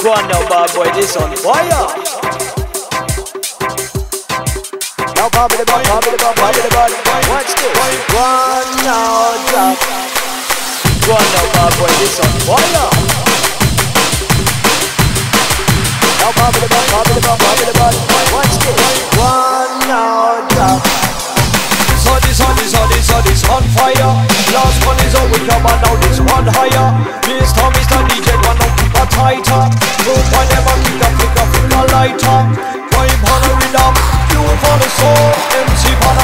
Go on now, bad boy, this on fire. Now pop it about, pop it about, pop it about. Watch this. Go on now, drop. Go on now, bad boy, this on fire. Now pop it about, pop it about, pop it about. Watch this. Go on now, drop. This on fire. Last one is all we come on, now this one higher. This time is the DJ, one now keep a tighter. Move on, never keep a lighter. Vibe on the rhythm, you for the soul. MC on